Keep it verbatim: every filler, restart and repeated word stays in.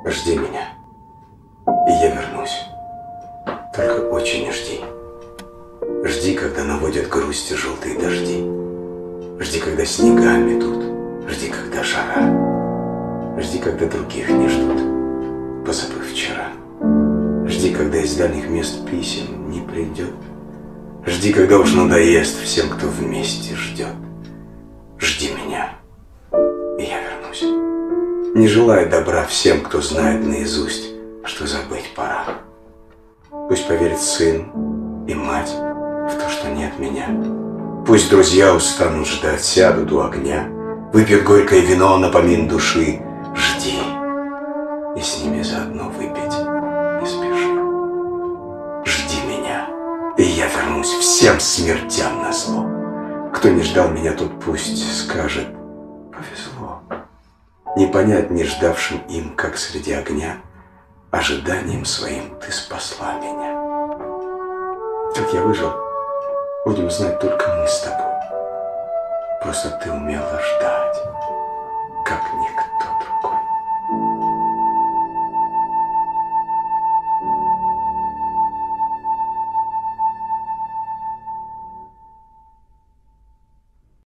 Жди меня, и я вернусь. Только очень жди. Жди, когда наводят грусти желтые дожди. Жди, когда снега метут. Жди, когда жара. Жди, когда других не ждут, позабыв вчера. Жди, когда из дальних мест писем не придет. Жди, когда уж надоест всем, кто вместе ждет. Жди меня, и я вернусь. Не желаю добра всем, кто знает наизусть, что забыть пора. Пусть поверит сын и мать в то, что нет меня. Пусть друзья устанут ждать, сядут у огня, выпьют горькое вино на помин души. Жди, и с ними заодно выпить не спеши. Жди меня, и я вернусь всем смертям назло. Кто не ждал меня, тот пусть скажет: повезло. Не понять не ждавшим им, как среди огня, ожиданием своим ты спасла меня. Как я выжил, будем знать только мы с тобой. Просто ты умела ждать, как никто.